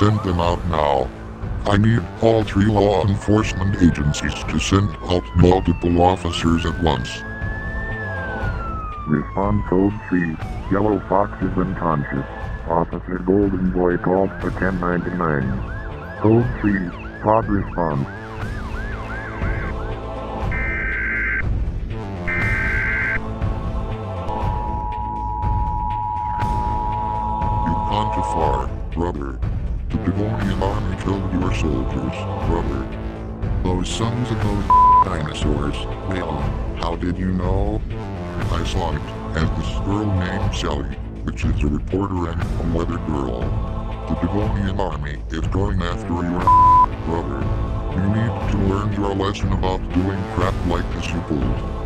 send them out now. I need all 3 law enforcement agencies to send out multiple officers at once. Response code 3. Yellow Fox is unconscious. Officer Golden Boy called for 1099. Code 3. Pod response. You've gone too far, brother. The Devonian army killed your soldiers, brother. Those sons of those dinosaurs. Well, how did you know? I saw it, and this girl named Sally, which is a reporter and a weather girl. The Devonian army is going after your brother. You need to learn your lesson about doing crap like this, you fool.